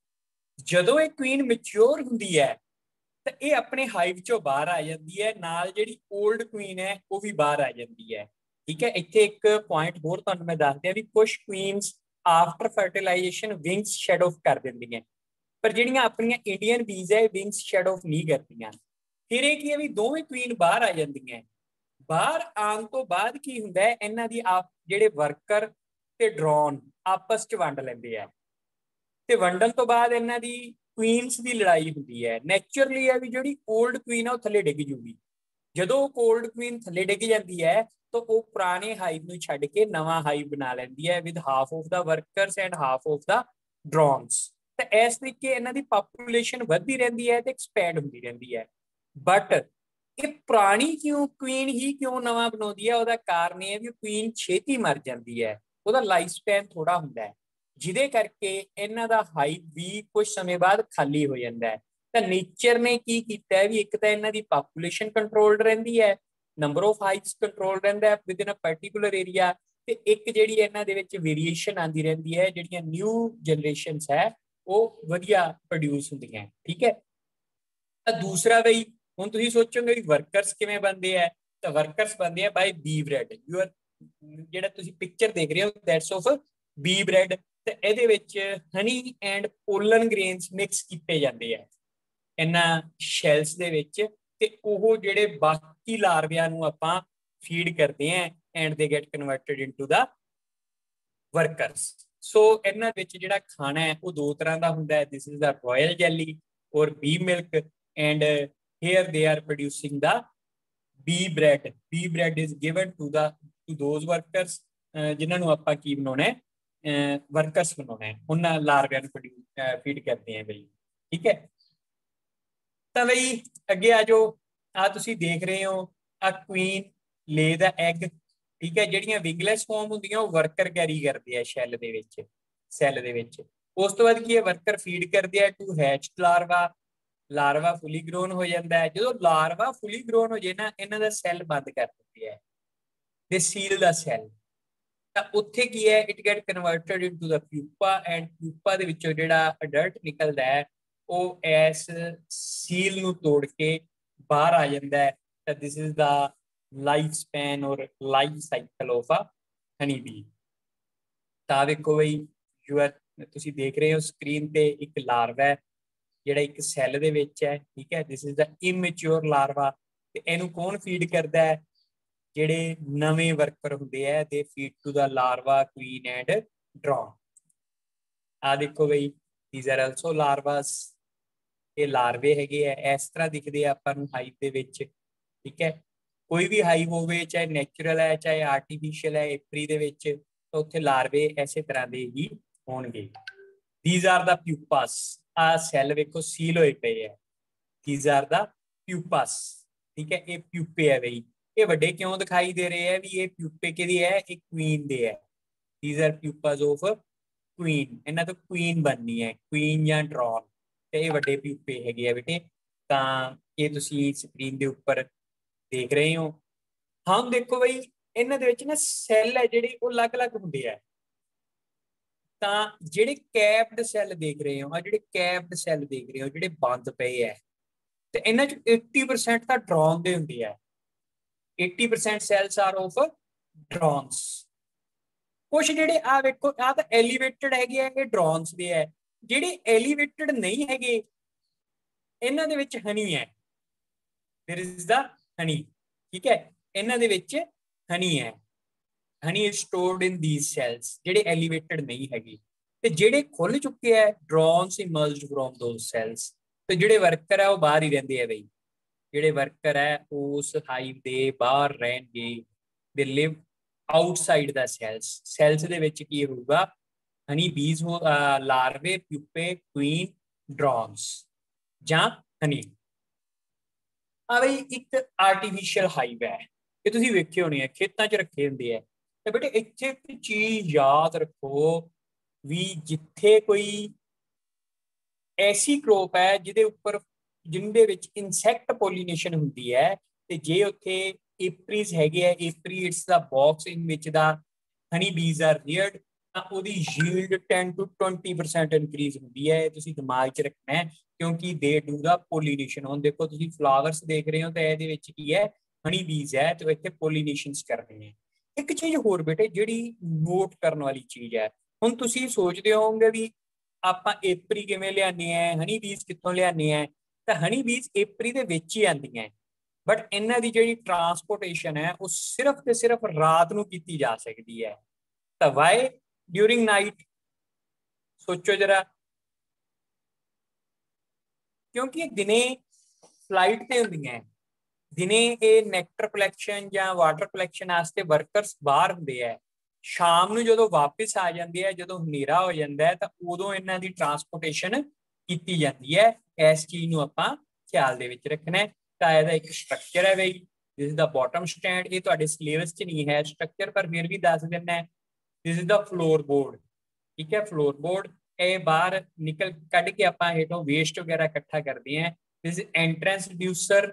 ਜਦੋਂ ਇਹ ਕੁਈਨ ਮੈਚਿਓਰ ਹੁੰਦੀ ਹੈ ਤਾਂ ਇਹ ਆਪਣੇ ਹਾਈਵ ਚੋਂ ਬਾਹਰ ਆ ਜਾਂਦੀ ਹੈ, ਨਾਲ ਜਿਹੜੀ 올ਡ ਕੁਈਨ ਹੈ ਉਹ ਵੀ ਬਾਹਰ ਆ ਜਾਂਦੀ ਹੈ। ਠੀਕ ਹੈ, ਇੱਥੇ ਇੱਕ ਪੁਆਇੰਟ ਹੋਰ ਤੁਹਾਨੂੰ ਮੈਂ ਦੱਸ ਦਿਆਂ ਵੀ ਕੁਝ queens after fertilization wings shed off ਕਰ ਦਿੰਦੀਆਂ, ਪਰ ਜਿਹੜੀਆਂ ਆਪਣੀਆਂ ਇੰਡੀਅਨ ਬੀਜ਼ ਹੈ ਵਿੰਗਸ ਸ਼ੈਡ ਆਫ ਨਹੀਂ ਕਰਦੀਆਂ। ਫਿਰ ਇਹ ਕੀ ਹੈ ਵੀ ਦੋਵੇਂ ਕੁਈਨ ਬਾਹਰ ਆ ਜਾਂਦੀਆਂ। ਬਾਹਰ ਆਉਣ ਤੋਂ ਬਾਅਦ ਕੀ ਹੁੰਦਾ ਹੈ, ਇਹਨਾਂ ਦੀ ਜਿਹੜੇ ਵਰਕਰ ਤੇ ਡਰੋਨ ਆਪਸ ਚ ਵੰਡ ਲੈਂਦੇ ਆ, ਤੇ ਵੰਡਣ ਤੋਂ ਬਾਅਦ ਇਹਨਾਂ ਦੀ ਕੁਈਨਸ ਦੀ ਲੜਾਈ ਹੁੰਦੀ ਹੈ। ਨੈਚੁਰਲੀ ਹੈ ਵੀ ਜਿਹੜੀ 올ਡ ਕੁਈਨ ਆ ਉਹ ਥੱਲੇ ਡਿੱਗ ਜੂਗੀ। ਜਦੋਂ 올ਡ ਕੁਈਨ ਥੱਲੇ ਡਿੱਗ ਜਾਂਦੀ ਹੈ ਤਾਂ ਉਹ ਪੁਰਾਣੇ ਹਾਈਵ ਨੂੰ ਛੱਡ ਕੇ ਨਵਾਂ ਹਾਈਵ ਬਣਾ ਲੈਂਦੀ ਹੈ with half of the workers and half of the drones. ਤੇ ਇਸ ਤਰੀਕੇ ਇਹਨਾਂ ਦੀ ਪਾਪੂਲੇਸ਼ਨ ਵੱਧਦੀ ਰਹਿੰਦੀ ਹੈ ਤੇ ਐਕਸਪੈਂਡ ਹੁੰਦੀ ਰਹਿੰਦੀ ਹੈ। ਬਟ ਇਹ ਪੁਰਾਣੀ ਕਿਉਂ ਕੁਈਨ ਹੀ ਕਿਉਂ ਨਵਾਂ ਬਣਾਉਂਦੀ ਹੈ? ਉਹਦਾ ਕਾਰਨ ਇਹ ਹੈ ਵੀ ਕੁਈਨ ਛੇਤੀ ਮਰ ਜਾਂਦੀ ਹੈ, ਉਹਦਾ ਲਾਈਫ ਸਪੈਨ ਥੋੜਾ ਹੁੰਦਾ ਹੈ, ਜਿਹਦੇ ਕਰਕੇ ਇਹਨਾਂ ਦਾ ਹਾਈਵ ਵੀ ਕੁਝ ਸਮੇਂ ਬਾਅਦ ਖਾਲੀ ਹੋ ਜਾਂਦਾ ਹੈ। ਤਾਂ ਨੇਚਰ ਨੇ ਕੀ ਕੀਤਾ ਹੈ ਵੀ ਇੱਕ ਤਾਂ ਇਹਨਾਂ ਦੀ ਪਾਪੂਲੇਸ਼ਨ ਕੰਟਰੋਲਡ ਰਹਿੰਦੀ ਹੈ, ਨੰਬਰ ਆਫ ਹਾਈਵਸ ਕੰਟਰੋਲ ਰਹਿੰਦਾ ਹੈ within a particular area, ਤੇ ਇੱਕ ਜਿਹੜੀ ਇਹਨਾਂ ਦੇ ਵਿੱਚ ਵੇਰੀਏਸ਼ਨ ਆਉਂਦੀ ਰਹਿੰਦੀ ਹੈ, ਜਿਹੜੀਆਂ ਨਿਊ ਜਨਰੇਸ਼ਨਸ ਹੈ ਉਹ ਵਧੀਆ ਪ੍ਰੋਡਿਊਸ ਹੁੰਦੀਆਂ। ਠੀਕ ਹੈ, ਤਾਂ ਦੂਸਰਾ ਬਈ ਹੁਣ ਤੁਸੀਂ ਸੋਚੋਗੇ ਵੀ ਵਰਕਰਸ ਕਿਵੇਂ ਬਣਦੇ ਆ, ਤਾਂ ਵਰਕਰਸ ਬਣਦੇ ਆ ਬਾਈ ਬੀ ਬ੍ਰੈਡ। ਯੂਅਰ ਜਿਹੜਾ ਤੁਸੀਂ ਪਿਕਚਰ ਦੇਖ ਰਹੇ ਹੋ ਦੈਟਸ ਆਫ ਬੀ ਬ੍ਰੈਡ, ਤੇ ਇਹਦੇ ਵਿੱਚ honey and pollen grains mix ਕੀਤੇ ਜਾਂਦੇ ਆ ਇਹਨਾਂ ਸ਼ੈਲਸ ਦੇ ਵਿੱਚ, ਤੇ ਉਹ ਜਿਹੜੇ ਬਾਕੀ ਲਾਰਵਿਆਂ ਨੂੰ ਆਪਾਂ ਫੀਡ ਕਰਦੇ ਆ and they get converted into the workers. So ਇਹਨਾਂ ਵਿੱਚ ਜਿਹੜਾ ਖਾਣਾ ਹੈ ਉਹ ਦੋ ਤਰ੍ਹਾਂ ਦਾ ਹੁੰਦਾ ਹੈ। This is the royal jelly or bee milk, and here they are producing the bee bread. Bee bread is given to those workers ਜਿਨ੍ਹਾਂ ਨੂੰ ਆਪਾਂ ਕੀ ਬਣਾਉਣਾ ਹੈ, ਵਰਕਰਸ ਬਣਾਉਣਾ ਹੈ, ਉਹਨਾਂ ਲਾਰਵਿਆਂ ਨੂੰ ਫੀਡ ਕਰਦੇ ਆ ਬਈ। ਠੀਕ ਹੈ, ਤਾਂ ਬਈ ਅੱਗੇ ਆ ਜਾਓ। ਆ ਤੁਸੀਂ ਦੇਖ ਰਹੇ ਹੋ ਆ ਕੁਈਨ ਲੇ ਦਾ ਐਗ। ਠੀਕ ਹੈ, ਜਿਹੜੀਆਂ ਵਿੰਗਲੈਸ ਫਾਰਮ ਹੁੰਦੀਆਂ ਉਹ ਵਰਕਰ ਕੈਰੀ ਕਰਦੇ ਆ ਸੈੱਲ ਦੇ ਵਿੱਚ, ਸੈੱਲ ਦੇ ਵਿੱਚ। ਉਸ ਤੋਂ ਬਾਅਦ ਕੀ ਹੈ, ਵਰਕਰ ਫੀਡ ਕਰਦੇ ਆ to hatched larva. Larva fully grown ਹੋ ਜਾਂਦਾ ਹੈ। ਜਦੋਂ ਲਾਰਵਾ ਫੁੱਲੀ ਗਰੋਨ ਹੋ ਜਾਏ ਨਾ, ਇਹਨਾਂ ਦਾ ਸੈੱਲ ਬੰਦ ਕਰ ਦਿੰਦੇ ਆ, ਦੇ ਸੀਲ ਦਾ ਸੈੱਲ। ਤਾਂ ਉੱਥੇ ਕੀ ਹੈ, it get converted into the pupa, and pupa ਦੇ ਵਿੱਚੋਂ ਜਿਹੜਾ ਅਡਲਟ ਨਿਕਲਦਾ ਹੈ ਉਹ ਇਸ ਸੀਲ ਨੂੰ ਤੋੜ ਕੇ ਬਾਹਰ ਆ ਜਾਂਦਾ ਹੈ। ਤਾਂ this is the life span or life cycle of a honey bee. ਤਾਂ ਵੇਖੋ ਬਈ ਤੁਸੀਂ ਦੇਖ ਰਹੇ ਹੋ ਸਕਰੀਨ ਤੇ ਇੱਕ ਲਾਰਵਾ ਹੈ ਜਿਹੜਾ ਇੱਕ ਸੈੱਲ ਦੇ ਵਿੱਚ ਹੈ। ਠੀਕ ਹੈ, ਦਿਸ ਇਜ਼ ਦਾ ਇਮੈਚੁਰ ਲਾਰਵਾ। ਤੇ ਇਹਨੂੰ ਕੌਣ ਫੀਡ ਕਰਦਾ ਹੈ? ਜਿਹੜੇ ਨਵੇਂ ਵਰਕਰ ਹੁੰਦੇ ਆ, they feed to the larva, queen and drone. ਆ ਦੇਖੋ ਬਈ, these are also larvas, ਇਹ ਲਾਰਵੇ ਹੈਗੇ ਆ, ਇਸ ਤਰ੍ਹਾਂ ਦਿਖਦੇ ਆ ਆਪਾਂ ਨੂੰ ਹਾਈਵ ਦੇ ਵਿੱਚ। ਠੀਕ ਹੈ, ਕੋਈ ਵੀ ਹਾਈਵ ਹੋਵੇ, ਚਾਹੇ ਨੈਚੁਰਲ ਹੈ ਚਾਹੇ ਆਰਟੀਫਿਸ਼ੀਅਲ ਹੈ, ਏਪਰੀ ਦੇ ਵਿੱਚ, ਤਾਂ ਉੱਥੇ ਲਾਰਵੇ ਇਸੇ ਤਰ੍ਹਾਂ ਦੇ ਹੀ ਹੋਣਗੇ। these are the pupas, ਆ ਸੈੱਲ ਵੇਖੋ ਸੀਲ ਹੋਏ ਪਏ ਆ, these are the pupas। ਠੀਕ ਹੈ, ਇਹ ਪਿਊਪੇ ਹੈ ਬਈ। ਇਹ ਵੱਡੇ ਕਿਉਂ ਦਿਖਾਈ ਦੇ ਰਹੇ ਹੈ? ਵੀ ਇਹ ਪਿਊਪੇ ਕਿਹਦੀ ਹੈ? ਇਹ ਕੁਈਨ ਦੇ ਹੈ। these are pupas of queen, ਇਹਨਾਂ ਤੋਂ ਕੁਈਨ ਬਣਨੀ ਹੈ, ਕੁਈਨ ਜਾਂ ਡਰੋਨ, ਤੇ ਇਹ ਵੱਡੇ ਪਿਊਪੇ ਹੈਗੇ ਆ ਬੇਟੇ। ਤਾਂ ਇਹ ਤੁਸੀਂ ਸਕਰੀਨ ਦੇ ਉੱਪਰ ਦੇਖ ਰਹੇ ਹੋ। ਹੁਣ ਦੇਖੋ ਬਈ, ਇਹਨਾਂ ਦੇ ਵਿੱਚ ਨਾ ਸੈੱਲ ਹੈ ਜਿਹੜੇ ਉਹ ਅਲੱਗ-ਅਲੱਗ ਹੁੰਦੇ ਆ। ਤਾਂ ਜਿਹੜੇ ਕੈਪਡ ਸੈੱਲ ਦੇਖ ਰਹੇ ਹੋ, ਆ ਜਿਹੜੇ ਕੈਪਡ ਸੈੱਲ ਦੇਖ ਰਹੇ ਹੋ ਜਿਹੜੇ ਬੰਦ ਪਏ ਹੈ, ਤੇ ਇਹਨਾਂ ਚ 80% ਤਾਂ ਡਰੋਨ ਦੇ ਹੁੰਦੇ ਆ। 80% ਸੈਲਸ ਆਰ ਆਫ ਡਰੋਨਸ। ਕੁਝ ਜਿਹੜੇ ਆ ਵੇਖੋ, ਆ ਤਾਂ ਐਲੀਵੇਟਡ ਹੈਗੇ ਆ, ਇਹ ਡਰੋਨਸ ਦੇ ਹੈ। ਜਿਹੜੇ ਐਲੀਵੇਟਡ ਨਹੀਂ ਹੈਗੇ, ਇਹਨਾਂ ਦੇ ਵਿੱਚ ਹਨੀ ਹੈ, ਦੇयर इज द ਹਨੀ। ਠੀਕ ਹੈ, ਇਹਨਾਂ ਦੇ ਵਿੱਚ ਹਨੀ ਹੈ, honey is stored in these cells, ਜਿਹੜੇ ਐਲੀਵੇਟਡ ਨਹੀਂ ਹੈਗੇ। ਤੇ ਜਿਹੜੇ ਖੁੱਲ ਚੁੱਕੇ ਆ, drones emerged from those cells. ਤੇ ਜਿਹੜੇ ਵਰਕਰ ਆ ਉਹ ਬਾਹਰ ਹੀ ਰਹਿੰਦੇ ਆ ਬਈ। ਜਿਹੜੇ ਵਰਕਰ ਹੈ ਉਸ ਹਾਈਵ ਦੇ ਬਾਹਰ ਰਹਿਣਗੇ, they live outside the cells. Cells ਦੇ ਵਿੱਚ ਕੀ ਹੋਊਗਾ? ਹਨੀ ਬੀਜ਼, ਲਾਰਵੇ, ਪਿਊਪੇ, ਕੁਈਨ, ਡਰੋਨਸ ਜਾਂ ਹਨੀ। ਆ ਬਈ ਇੱਕ ਆਰਟੀਫਿਸ਼ੀਅਲ ਹਾਈਵ ਹੈ, ਇਹ ਤੁਸੀਂ ਵੇਖੇ ਹੋਣੇ ਆ, ਖੇਤਾਂ 'ਚ ਰੱਖੇ ਹੁੰਦੇ ਆ। ਤੇ ਬੇਟੇ ਇੱਥੇ ਇੱਕ ਚੀਜ਼ ਯਾਦ ਰੱਖੋ, ਵੀ ਜਿੱਥੇ ਕੋਈ ਐਸੀ ਕਰੋਪ ਹੈ ਜਿਹਦੇ ਉੱਪਰ, ਜਿੰਦੇ ਵਿੱਚ ਇਨਸੈਕਟ ਪੋਲੀਨੇਸ਼ਨ ਹੁੰਦੀ ਹੈ, ਤੇ ਜੇ ਉੱਥੇ ਏਪਰੀਜ਼ ਹੈਗੇ ਆ, ਏਪਰੀ it's the box in which the honey bees R ਰੀਅਰਡ, ਤਾਂ ਉਹਦੀ ਯੀਲਡ 10 to 20% ਇਨਕਰੀਜ਼ ਹੁੰਦੀ ਹੈ। ਤੁਸੀਂ ਦਿਮਾਗ 'ਚ ਰੱਖਣਾ ਹੈ, ਕਿਉਂਕਿ ਦੇ ਡੂ ਦਾ ਪੋਲੀਨੇਸ਼ਨ। ਹੁਣ ਦੇਖੋ ਤੁਸੀਂ ਫਲਾਵਰਸ ਦੇਖ ਰਹੇ ਹੋ, ਤਾਂ ਇਹਦੇ ਵਿੱਚ ਕੀ ਹੈ? ਹਨੀ ਬੀਜ਼ ਹੈ, ਤੇ ਇੱਥੇ ਪੋਲੀਨੇਸ਼ਨਸ ਕਰਨੇ ਹੈ। ਇੱਕ ਚੀਜ਼ ਹੋਰ ਬੇਟੇ ਜਿਹੜੀ ਨੋਟ ਕਰਨ ਵਾਲੀ ਚੀਜ਼ ਹੈ, ਹੁਣ ਤੁਸੀਂ ਸੋਚਦੇ ਹੋਵੋਗੇ ਵੀ ਆਪਾਂ ਏਪਰੀ ਕਿਵੇਂ ਲਿਆਉਂਦੇ ਆ, ਹਨੀ ਬੀਜ਼ ਕਿੱਥੋਂ ਲਿਆਉਂਦੇ ਆ? ਤਾਂ ਹਨੀ ਬੀਜ਼ ਏਪਰੀ ਦੇ ਵਿੱਚ ਹੀ ਆਉਂਦੀਆਂ, ਬਟ ਇਹਨਾਂ ਦੀ ਜਿਹੜੀ ਟਰਾਂਸਪੋਰਟੇਸ਼ਨ ਹੈ ਉਹ ਸਿਰਫ ਤੇ ਸਿਰਫ ਰਾਤ ਨੂੰ ਕੀਤੀ ਜਾ ਸਕਦੀ ਹੈ। ਤਾਂ ਵਾਈ ਡਿਊਰਿੰਗ ਨਾਈਟ? ਸੋਚੋ ਜਰਾ, ਕਿਉਂਕਿ ਇਹ ਦਿਨੇ ਫਲਾਈਟ ਤੇ ਹੁੰਦੀਆਂ, ਦਿਨੇ ਇਹ ਨੈਕਟਰ ਕਲੈਕਸ਼ਨ ਜਾਂ ਵਾਟਰ ਕਲੈਕਸ਼ਨ ਵਾਸਤੇ ਵਰਕਰਸ ਬਾਹਰ ਹੁੰਦੇ ਆ। ਸ਼ਾਮ ਨੂੰ ਜਦੋਂ ਵਾਪਸ ਆ ਜਾਂਦੇ ਆ, ਜਦੋਂ ਹਨੇਰਾ ਹੋ ਜਾਂਦਾ ਹੈ, ਤਾਂ ਉਦੋਂ ਇਹਨਾਂ ਦੀ ਟਰਾਂਸਪੋਰਟੇਸ਼ਨ ਕੀਤੀ ਜਾਂਦੀ ਹੈ। ਇਸ ਚੀਜ਼ ਨੂੰ ਆਪਾਂ ਖਿਆਲ ਦੇ ਵਿੱਚ ਰੱਖਣਾ ਹੈ। ਤਾਂ ਇਹਦਾ ਇੱਕ ਸਟਰਕਚਰ ਹੈ ਬਈ, this is the bottom stand. ਇਹ ਤੁਹਾਡੇ ਸਿਲੇਬਸ 'ਚ ਨਹੀਂ ਹੈ ਸਟਰਕਚਰ, ਪਰ ਫਿਰ ਵੀ ਦੱਸ ਦਿੰਦਾ ਹੈ। This is the floor board. ਠੀਕ ਹੈ, ਫਲੋਰ ਬੋਰਡ। ਇਹ ਬਾਹਰ ਨਿਕਲ ਕੱਢ ਕੇ ਆਪਾਂ ਹੇਠੋਂ ਵੇਸਟ ਵਗੈਰਾ ਇਕੱਠਾ ਕਰਦੇ ਹਾਂ। This is entrance reducer.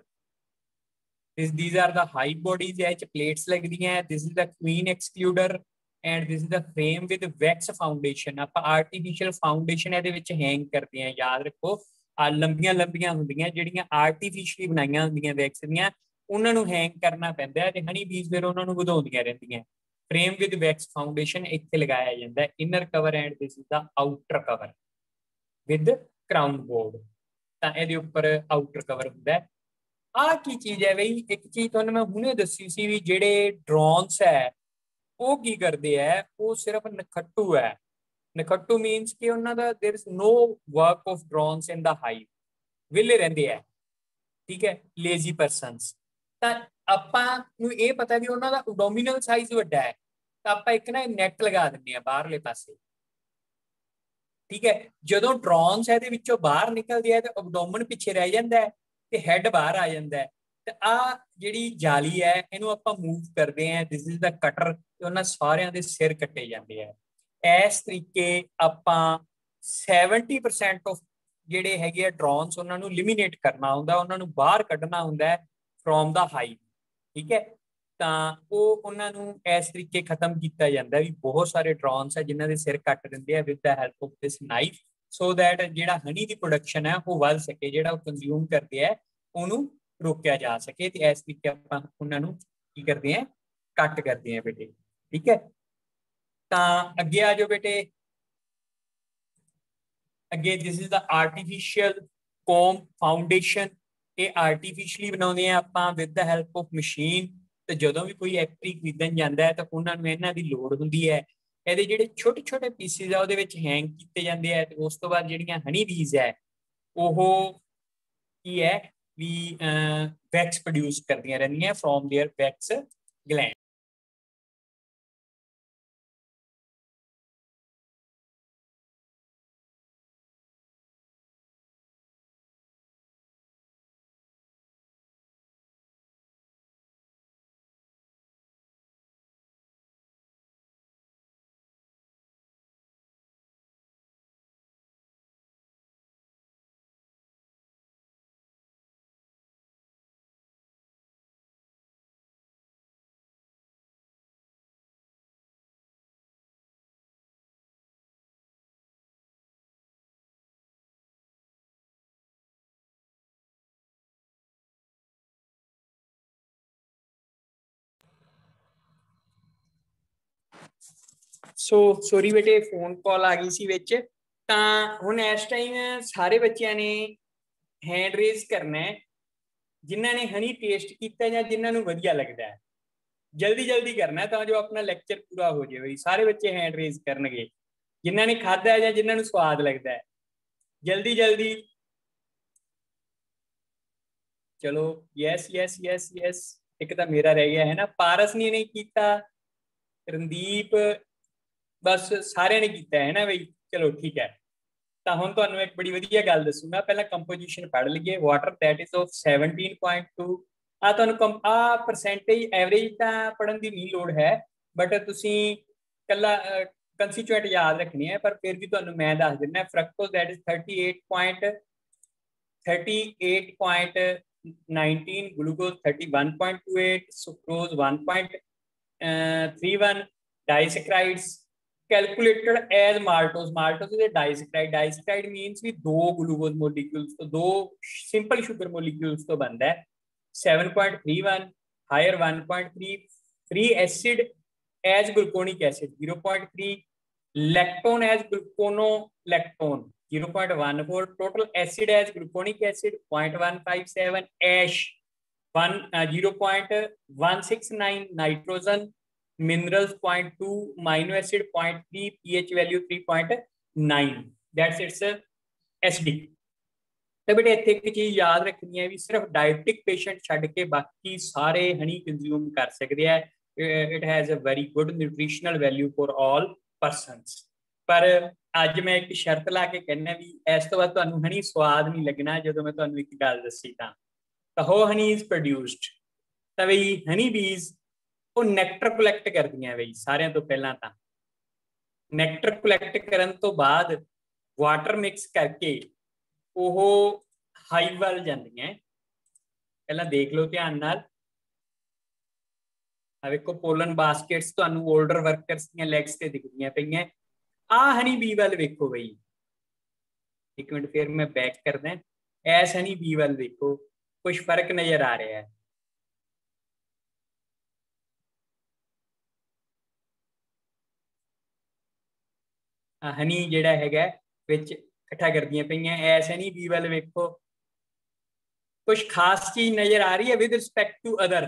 these are the hive bodies, ਇਹ 'ਚ plates ਲੱਗਦੀਆਂ। this is the queen excluder and this is the frame with wax foundation। ਆਪਾਂ artificial foundation ਇਹਦੇ ਵਿੱਚ ਹੈਂਗ ਕਰਦੇ ਹਾਂ। ਯਾਦ ਰੱਖੋ, ਆ ਲੰਬੀਆਂ ਲੰਬੀਆਂ ਹੁੰਦੀਆਂ ਜਿਹੜੀਆਂ ਆਰਟੀਫਿਸ਼ਲੀ ਬਣਾਈਆਂ ਹੁੰਦੀਆਂ ਵੈਕਸ ਦੀਆਂ, ਉਹਨਾਂ ਨੂੰ ਹੈਂਗ ਕਰਨਾ ਪੈਂਦਾ ਹੈ, ਤੇ ਹਨੀ ਬੀਜ਼ ਫਿਰ ਉਹਨਾਂ ਨੂੰ ਵਧਾਉਂਦੀਆਂ ਰਹਿੰਦੀਆਂ। frame with wax foundation ਇੱਥੇ ਲਗਾਇਆ ਜਾਂਦਾ। inner cover and this is the outer cover with crown board। ਤਾਂ ਇਹਦੇ ਉੱਪਰ ਆਊਟਰ ਕਵਰ ਹੁੰਦਾ ਹੈ। ਆਹ ਕੀ ਚੀਜ਼ ਹੈ ਬਈ? ਇੱਕ ਚੀਜ਼ ਤੁਹਾਨੂੰ ਮੈਂ ਹੁਣੇ ਦੱਸੀ ਸੀ, ਵੀ ਜਿਹੜੇ ਡਰੋਨਸ ਹੈ ਉਹ ਕੀ ਕਰਦੇ ਹੈ? ਉਹ ਸਿਰਫ ਨਖੱਟੂ ਹੈ। ਨਖੱਟੂ ਮੀਨਸ ਕਿ ਉਹਨਾਂ ਦਾ there is no work of drones in the hive, ਵਿਹਲੇ ਰਹਿੰਦੇ ਹੈ। ਠੀਕ ਹੈ, ਲੇਜ਼ੀ ਪਰਸਨਸ। ਤਾਂ ਆਪਾਂ ਨੂੰ ਇਹ ਪਤਾ ਵੀ ਉਹਨਾਂ ਦਾ ਐਬਡੋਮੀਨਲ ਸਾਈਜ਼ ਵੱਡਾ ਹੈ, ਤਾਂ ਆਪਾਂ ਇੱਕ ਨਾ ਨੈਟ ਲਗਾ ਦਿੰਦੇ ਆ ਬਾਹਰਲੇ ਪਾਸੇ। ਠੀਕ ਹੈ, ਜਦੋਂ ਡਰੋਨਸ ਇਹਦੇ ਵਿੱਚੋਂ ਬਾਹਰ ਨਿਕਲਦੇ ਆ ਤੇ ਐਬਡੋਮਨ ਪਿੱਛੇ ਰਹਿ ਜਾਂਦਾ ਹੈ, ਤੇ ਹੈਡ ਬਾਹਰ ਆ ਜਾਂਦਾ ਹੈ। ਤੇ ਆ ਜਿਹੜੀ ਜਾਲੀ ਹੈ ਇਹਨੂੰ ਆਪਾਂ ਮੂਵ ਕਰਦੇ ਆ। ਦਿਸ ਇਜ਼ ਦਾ ਕਟਰ, ਤੇ ਉਹਨਾਂ ਸਾਰਿਆਂ ਦੇ ਸਿਰ ਕੱਟੇ ਜਾਂਦੇ ਆ। ਇਸ ਤਰੀਕੇ ਆਪਾਂ 70% ਆਫ ਜਿਹੜੇ ਹੈਗੇ ਆ ਡਰੋਨਸ, ਉਹਨਾਂ ਨੂੰ ਲਿਮੀਨੇਟ ਕਰਨਾ ਹੁੰਦਾ, ਉਹਨਾਂ ਨੂੰ ਬਾਹਰ ਕੱਢਣਾ ਹੁੰਦਾ ਹੈ ਫਰੋਮ ਦਾ ਹਾਈਵ। ਠੀਕ ਹੈ, ਤਾਂ ਉਹ ਉਹਨਾਂ ਨੂੰ ਇਸ ਤਰੀਕੇ ਖਤਮ ਕੀਤਾ ਜਾਂਦਾ ਵੀ ਬਹੁਤ ਸਾਰੇ ਡਰੋਨਸ ਹੈ ਜਿਨ੍ਹਾਂ ਦੇ ਸਿਰ ਕੱਟ ਦਿੰਦੇ ਆ with the help of this knife, so that ਜਿਹੜਾ ਹਨੀ ਦੀ ਪ੍ਰੋਡਕਸ਼ਨ ਹੈ ਉਹ ਵੱਧ ਸਕੇ, ਜਿਹੜਾ ਉਹ ਕੰਜ਼ਿਊਮ ਕਰਦੇ ਆ ਉਹਨੂੰ ਰੋਕਿਆ ਜਾ ਸਕੇ। ਤੇ ਇਸ ਤਰੀਕੇ ਆਪਾਂ ਉਹਨਾਂ ਨੂੰ ਕੀ ਕਰਦੇ ਆ? ਕੱਟ ਕਰਦੇ ਆ ਬੇਟੇ। ਠੀਕ ਹੈ, ਤਾਂ ਅੱਗੇ ਆ ਜਾਓ ਬੇਟੇ। ਅੱਗੇ this is the artificial comb foundation. ਇਹ ਆਰਟੀਫਿਸ਼ਲੀ ਬਣਾਉਂਦੇ ਆ ਆਪਾਂ with the help of machine. ਤੇ ਜਦੋਂ ਵੀ ਕੋਈ ਐਪਰੀ ਖਰੀਦਣ ਜਾਂਦਾ ਹੈ ਤਾਂ ਉਹਨਾਂ ਨੂੰ ਇਹਨਾਂ ਦੀ ਲੋੜ ਹੁੰਦੀ ਹੈ। ਇਹਦੇ ਜਿਹੜੇ ਛੋਟੇ ਛੋਟੇ ਪੀਸਿਸ ਆ ਉਹਦੇ ਵਿੱਚ ਹੈਂਗ ਕੀਤੇ ਜਾਂਦੇ ਆ, ਤੇ ਉਸ ਤੋਂ ਬਾਅਦ ਜਿਹੜੀਆਂ ਹਨੀ ਬੀਜ਼ ਹੈ ਉਹ ਕੀ ਹੈ ਵੀ ਵੈਕਸ ਪ੍ਰੋਡਿਊਸ ਕਰਦੀਆਂ ਰਹਿੰਦੀਆਂ from there wax gland. So sorry ਬੇਟੇ, ਫੋਨ ਕਾਲ ਆ ਗਈ ਸੀ ਵਿੱਚ। ਤਾਂ ਹੁਣ ਇਸ ਟਾਈਮ ਸਾਰੇ ਬੱਚਿਆਂ ਨੇ हैंड रेज करना है जिन्होंने हनी टेस्ट किया या जिन्होंने वधिया लगता है, जल्दी जल्दी करना है तो जो अपना लैक्चर पूरा हो जाए। भाई सारे बच्चे हैंड रेज करनगे जिन्होंने खाधा है या जिन्होंने स्वाद लगता है, जल्दी जल्दी। चलो यस यस यस यस, एक तो मेरा रह गया है ना, पारस ने नहीं किया, रणदीप, बस सारे ने किया है ना भाई। चलो ठीक है, ਤਾਂ ਹੁਣ ਤੁਹਾਨੂੰ ਇੱਕ ਬੜੀ ਵਧੀਆ ਗੱਲ ਦੱਸੂਗਾ। ਪਹਿਲਾਂ ਕੰਪੋਜੀਸ਼ਨ ਪੜ੍ਹ ਲਈਏ। Water that is of 17.2। ਆ ਤੁਹਾਨੂੰ ਆ ਪਰਸੈਂਟੇਜ ਐਵਰੇਜ ਤਾਂ ਪੜ੍ਹਨ ਦੀ ਨਹੀਂ ਲੋੜ ਹੈ, ਬਟ ਤੁਸੀਂ ਕੱਲਾ ਕੰਸਟੀਚੂਐਂਟ ਯਾਦ ਰੱਖਣੀ ਹੈ। ਪਰ ਫਿਰ ਵੀ ਤੁਹਾਨੂੰ ਮੈਂ ਦੱਸ ਦਿੰਦਾ, fructose that is 38.19, glucose 31.28, sucrose 1.31, disaccharides calculated as maltose. Maltose is disaccharide. Disaccharide means भी दो ग्लूकोज मोलिक्यूल्स तो दो सिंपल शुगर मोलिक्यूल्स तो बनता है। 7.31, higher 1.3, free acid as gluconic acid 0.3, lactone as gluconolactone 0.14, total acid as gluconic acid 0.157, ash 0.169, nitrogen minerals 0.2, amino acid 0.3, pH value 3.9, that's its SD। तो बेटे इत्थे एक चीज याद रखनी है भी सिर्फ डायबिटिक पेशेंट छड़ के बाकी सारे हनी कंज्यूम कर सकते हैं। It has a very good nutritional value for all persons. पर अज मैं एक शर्त ला के कहना भी इस तो बाद तुहानू हनी स्वाद नहीं लगना जो मैं तुहानू एक गल दसी। तो हो हनी इज प्रोड्यूस्ड, तो बई हनी बीज वो नैक्टर कलैक्ट करदियां बई सारियां तो पहला। तो नैक्टर कलैक्ट करन तो बाद वाटर मिक्स करके वो हाइव वाल जांदियां। पहला देख लो ध्यान नाल, देखो पोलन बास्केट्स तुहानू ओल्डर वर्कर्स दी लैग्स ते दिखदियां पईयां। आ हनी बी वाल वेखो बई, एक मिनट फिर मैं बैक करदा। ऐस हनी बी वाल देखो, कुछ फर्क नजर आ रहा है। हनी जिहड़ा हैगा विच इकट्ठा करदियां पईयां। ऐस हनी बी वाल वेखो, कुछ खास चीज नजर आ रही है with respect to other?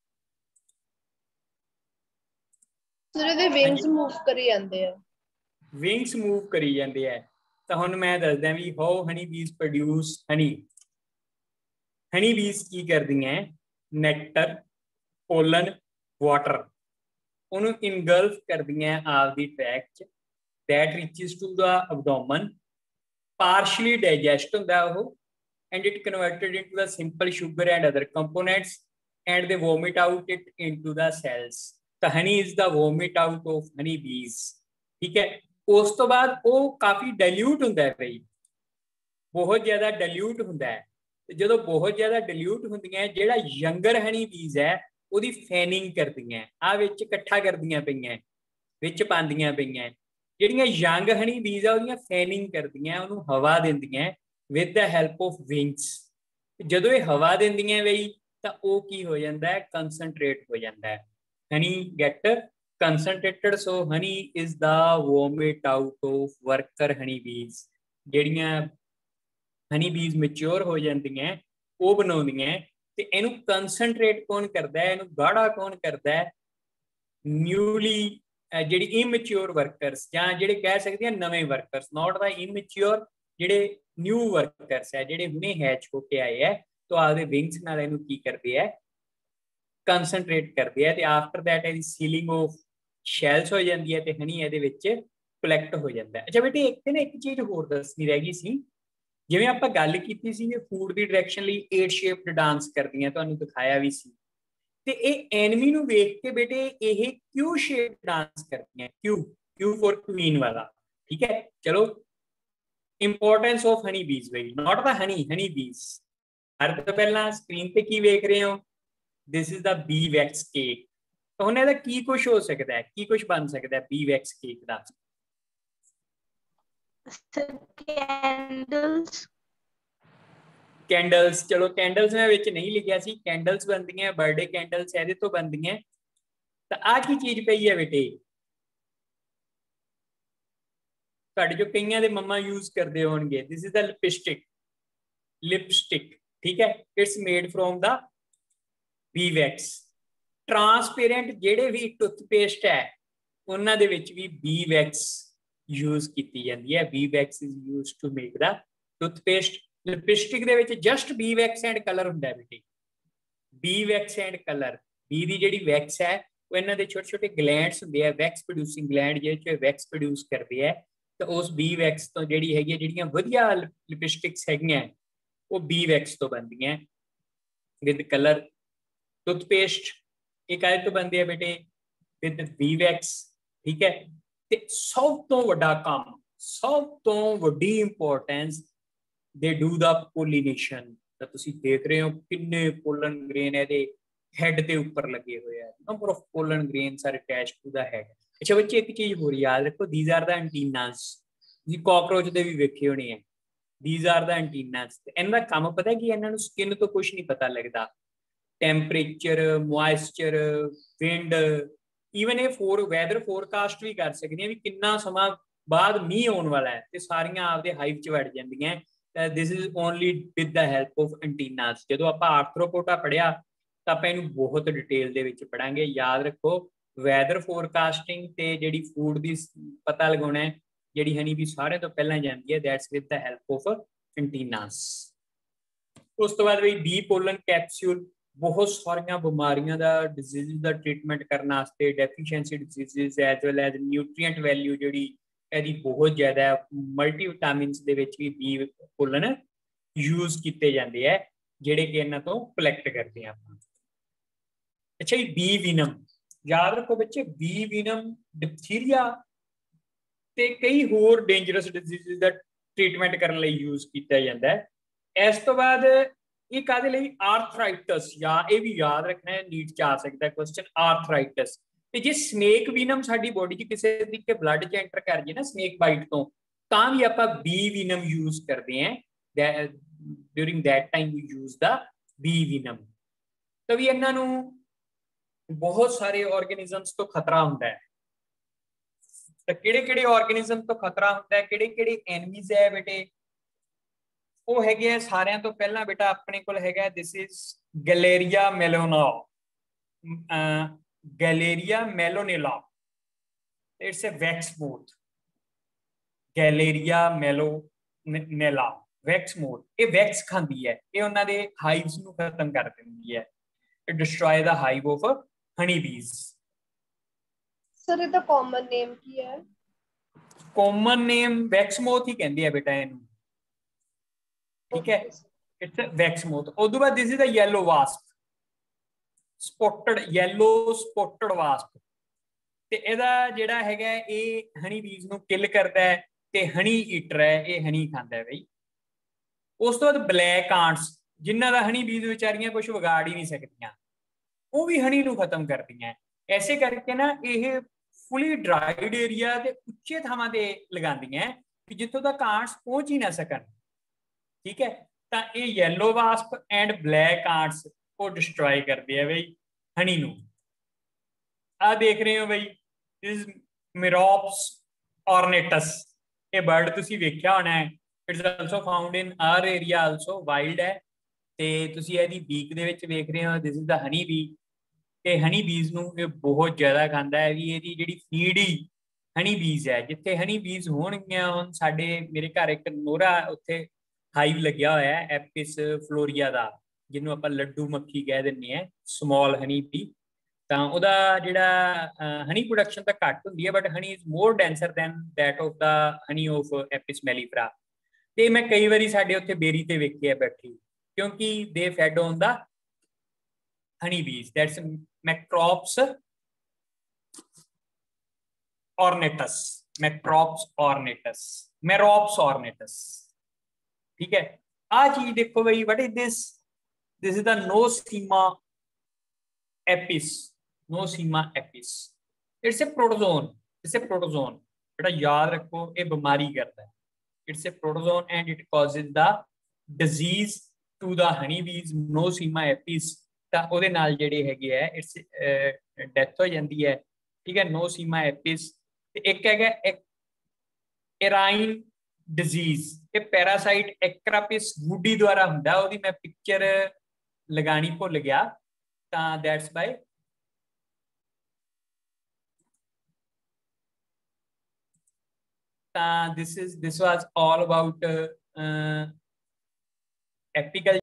Wings move करी जांदे आ। विंग्स मूव करी जांदे आ। तो हुण मैं दसदा भी हाउ हनी बीज प्रोड्यूस हनी। हनी बीज की करदियां नैक्टर, पोलन, वाटर ਉਹਨੂੰ ਇਨਗਲਫ ਕਰਦੀਆਂ ਆਪਦੀ ਟ੍ਰੈਕ ਚ। that reaches to the abdomen, partially digest ਹੁੰਦਾ ਉਹ, and it converted into the simple sugar and other components, and they vomit out it into the cells। ਤਾਂ honey is the vomit out of honey bees। ठीक है, ਉਸ ਤੋਂ ਬਾਅਦ ਉਹ ਕਾਫੀ dilute ਹੁੰਦਾ ਹੈ ਬਈ, ਬਹੁਤ ਜ਼ਿਆਦਾ ਡਾਇਲੂਟ ਹੁੰਦਾ ਹੈ। ਤੇ ਜਦੋਂ ਬਹੁਤ ਜ਼ਿਆਦਾ ਡਾਇਲੂਟ ਹੁੰਦੀਆਂ, ਜਿਹੜਾ ਯੰਗਰ ਹਨੀ ਬੀਜ਼ ਹੈ ਉਹਦੀ ਫੈਨਿੰਗ ਕਰਦੀਆਂ, ਆ ਵਿੱਚ ਇਕੱਠਾ ਕਰਦੀਆਂ ਪਈਆਂ, ਵਿੱਚ ਪਾਉਂਦੀਆਂ ਪਈਆਂ। ਜਿਹੜੀਆਂ ਯੰਗ ਹਨੀ ਬੀਜ਼ ਆ ਉਹਦੀਆਂ ਫੈਨਿੰਗ ਕਰਦੀਆਂ, ਉਹਨੂੰ ਹਵਾ ਦਿੰਦੀਆਂ with the help of wings. ਜਦੋਂ ਇਹ ਹਵਾ ਦਿੰਦੀਆਂ ਬਈ ਤਾਂ ਉਹ ਕੀ ਹੋ ਜਾਂਦਾ ਹੈ, ਕੰਸਨਟਰੇਟ ਹੋ ਜਾਂਦਾ ਹੈ। Honey get concentrated। so honey is the vomit out of worker honey bees। ਜਿਹੜੀਆਂ ਹਨੀ ਬੀਜ਼ ਮੈਚੁਰ ਹੋ ਜਾਂਦੀਆਂ ਉਹ ਬਣਾਉਂਦੀਆਂ। ਤੇ ਇਹਨੂੰ ਕੰਸਨਟਰੇਟ ਕੌਣ ਕਰਦਾ ਹੈ, ਇਹਨੂੰ ਗਾੜਾ ਕੌਣ ਕਰਦਾ ਹੈ? ਨਿਊਲੀ ਜਿਹੜੀ ਇਮੈਚੁਰ ਵਰਕਰਸ ਜਾਂ ਜਿਹੜੇ ਕਹਿ ਸਕਦੇ ਆ ਨਵੇਂ ਵਰਕਰਸ, ਨਾਟ ਦਾ ਇਮੈਚੁਰ, ਜਿਹੜੇ ਨਿਊ ਵਰਕਰਸ ਹੈ, ਜਿਹੜੇ ਹੁਣੇ ਹੈਚ ਹੋ ਕੇ ਆਏ ਹੈ, तो आपके विंग्स नाल इहनूं की करदे है, कंसनट्रेट करदे है, ते आफ्टर दैट इहदी सीलिंग ऑफ शैल्स हो जाती है, ते हनी इहदे विच कलैक्ट हो जाता है। अच्छा बेटे एक ना एक चीज़ होर दसनी रह गई सी, जिवें आपां गल कीती सी फूड दी डायरैक्शन लई 8 शेप्ड डांस करदियां, तुहानूं दिखाया भी सी, ते इह एनमी नूं वेख के बेटे इह क्यू शेप डांस करदियां, क्यू क्यू फॉर क्वीन वाला, ठीक है। चलो इंपॉर्टेंस ऑफ हनी बीज बई, नॉट द हनी बीज। हर तो पहला स्क्रीन पे की वेख रहे हो, this is the bee wax cake, तो हुण इहदा की कुछ हो सकता है, की कुछ बन सकता है बी वैक्स केक दा? कैंडल्स। कैंडल्स, चलो कैंडल्स मैं विच नहीं लिखिया सी, कैंडल्स बनदियां, बर्थडे कैंडल्स इहदे तो बनदियां। तो आ की चीज पई है बेटे, तुहाडे जो कईयां दे मम्मा यूज करदे होणगे, this is the lipstick, lipstick, ठीक है। It's made from the bee wax. Transparent जेडे भी टूथपेस्ट है उन्हां दे विच भी बी वैक्स यूज की जाती है। Bee wax is use to make the toothpaste. Lipstick दे विच just bee wax and colour हुंदा है बेटे, bee wax and colour. Bee दी जिहड़ी वैक्स है वो इन्हां दे छोटे छोटे ग्लैंड्स हुंदे आ, वैक्स प्रोड्यूसिंग ग्लैंड जिहड़े वैक्स प्रोड्यूस करदे आ, तो उस बी वैक्स तो जिहड़ी हैगी जिहड़ियां वधिया लिपस्टिक्स हैगियां वो बी वैक्स तो बनदियां विद कलर। टूथपेस्ट एक आए तो बनती है बेटे विद बी वैक्स, ठीक है। ते सब तो वड्डा काम, सब तो वड्डी importance, they do the pollination. तो तुसी देख रहे हो किन्ने पोलन ग्रेन है हेड के ऊपर लगे हुए हैं, number of pollen grains are attached to the head. अच्छा बच्चे एक चीज होर याद रखो, दीज आर द एंटीनास। तुसी कॉकरोच दे भी वेखे होने हैं, दीज आर द एंटीनास। इनका काम पता है कि इन्होंने स्किन तो कुछ नहीं पता लगता, टैंपरेचर, मॉइस्चर, विंड, ईवन ये वैदर फोरकास्ट भी कर सकते हैं भी कितना समा बाद मीह आने वाला है, तो सारियां आपदे हाइव च वड़ जांदियां। This is only with the help of antennas. जो आप आर्थ्रोपोडा पढ़िया तो आप इनू बहुत डिटेल दे विच पढ़ांगे। याद रखो वैदर फोरकास्टिंग ते जिहड़ी फूड दी पता लगाउणा है, जिहड़ी हनी भी सारे तो पहला जांदी है, that's with the help of antennas. उस तो बाद भाई बी पोलन कैप्सूल बहुत सारिया बीमारियों का डिजीज का ट्रीटमेंट करने वास्ते, deficiency diseases as well as nutrient value जी बहुत ज्यादा है, मल्टी विटामिन्स दे विच भी बी पोलन यूज किए जाते हैं जिहड़े कि इन्हां तो कलैक्ट करते हैं आप। अच्छा जी बी विनम, याद रखो बच्चे बी विनम डिप्थीरिया ते कई होर डेंजरस डिजीजेस का ट्रीटमेंट करने लई यूज किया जाता है। इस तो बाद ये कहते लिए आर्थराइटिस, या ये भी याद रखना है, नीट च आ सकता है क्वेश्चन आर्थराइटिस। ते जे स्नेक विनम साडी बॉडी च किसी तरीके ब्लड च एंटर कर जाए ना स्नेक बाइट तो भी आप बी विनम यूज करते हैं, during that time we use the bee venom. तो भी इन्हों बहुत सारे ऑर्गेनिजम्स तो खतरा होता है। तो किहड़े-किहड़े ऑर्गेनिजम तो खतरा होता है, किहड़े-किहड़े एनिमीज है बेटे, वो है सारियां तो पहला बेटा अपने को है, this is Galleria melona, Galleria mellonella, it's a wax moth. Galleria mellonella wax moth, ये वैक्स खाती है, ये उन्होंने हाइव्स को खत्म कर देती है, it destroy the hive of honey bees. Sir ਇਹਦਾ ਕਾਮਨ ਨੇਮ ਕੀ ਹੈ? ਕਾਮਨ ਨੇਮ ਵੈਕਸ ਮੋਥ ਹੀ ਕਹਿੰਦੇ ਆ ਬੇਟਾ ਇਹਨੂੰ, ठीक है, इट्स वैक्स मोथ। उस बाद this is the yellow wasp, spotted yellow spotted wasp, ते एदा जेड़ा हैगा ये हनी बीज नूं किल करदा है ते हनी ईटर है, ये हनी खांदा है भाई। उस तो बाद ब्लैक आंट्स, जिन्हां दा हनी बीज बेचारियां कुछ विगाड़ ही नहीं सकदियां, वो भी हनी नूं खत्म करदियां। ऐसे करके ना ये फुली ड्राइड एरिया ते उच्चे थावां ते लगांदियां कि जित्थों तक आंट्स पहुंच ही ना सकन, ठीक है। तो ये yellow wasp and black ants को डिस्ट्रॉय करते हैं भाई हनी नू। आ देख रहे हो भाई इज मिरोप्स ऑर्नेटस, ये बर्ड तुसी वेख्या होना है, it's also found in our area, also wild है। ते तुसी ਇਹਦੀ बीक ਦੇ ਵਿੱਚ ਵੇਖ ਰਹੇ हो, this is the honey bee. ਤੇ ਹਨੀ ਬੀਜ਼ ਨੂੰ ਇਹ ਬਹੁਤ ਜ਼ਿਆਦਾ ਖਾਂਦਾ ਹੈ ਵੀ ਇਹਦੀ ਜਿਹੜੀ ਫੀਡ ਹੀ ਹਨੀ ਬੀਜ਼ ਹੈ। ਜਿੱਥੇ ਹਨੀ ਬੀਜ਼ ਹੋਣਗੀਆਂ, ਹੁਣ ਸਾਡੇ ਮੇਰੇ ਘਰ ਇੱਕ ਨੋਰਾ ਉੱਥੇ ਹਾਈਵ ਲੱਗਿਆ ਹੋਇਆ ਹੈ ਐਪਿਸ ਫਲੋਰੀਆ ਦਾ, ਜਿਹਨੂੰ ਆਪਾਂ ਲੱਡੂ ਮੱਖੀ ਕਹਿ ਦਿੰਦੇ ਆ, ਸਮਾਲ ਹਨੀ ਬੀ। ਤਾਂ ਉਹਦਾ ਜਿਹੜਾ ਹਨੀ ਪ੍ਰੋਡਕਸ਼ਨ ਤਾਂ ਘੱਟ ਹੁੰਦੀ ਹੈ, but honey is more denser than that of the honey of Apis mellifera. ਤੇ ਮੈਂ ਕਈ ਵਾਰੀ ਸਾਡੇ ਉੱਥੇ ਬੇਰੀ ਤੇ ਵੇਖੇ ਆ ਬੈਠੀ, ਕਿਉਂਕਿ ਦੇ fed on the honey bees, that's Macropus ornatus, Macropus ornatus, Merops ornatus। ठीक है, आ चीज देखो भाई, what is this? This is the Nosema apis, Nosema apis. It's a protozoan, it's a protozoan. बेटा याद रखो, ये बीमारी करता है। It's a protozoan and it causes the disease to the honey bees, Nosema Apis. ਤਾਂ ਉਹਦੇ ਨਾਲ ਜਿਹੜੇ ਹੈਗੇ ਆ ਇਟਸ ਡੈਥ ਹੋ ਜਾਂਦੀ ਹੈ। ਠੀਕ ਹੈ, ਨੋਸੀਮਾ ਐਪਿਸ। ਤੇ ਇੱਕ ਹੈਗਾ एराइन डिजीज, ये पैरासाइट एक्रापिस वुडी द्वारा ਹੁੰਦਾ, ਉਹਦੀ ਮੈਂ ਪਿਕਚਰ ਲਗਾਣੀ ਭੁੱਲ ਗਿਆ। ਤਾਂ that's bye this was all about apical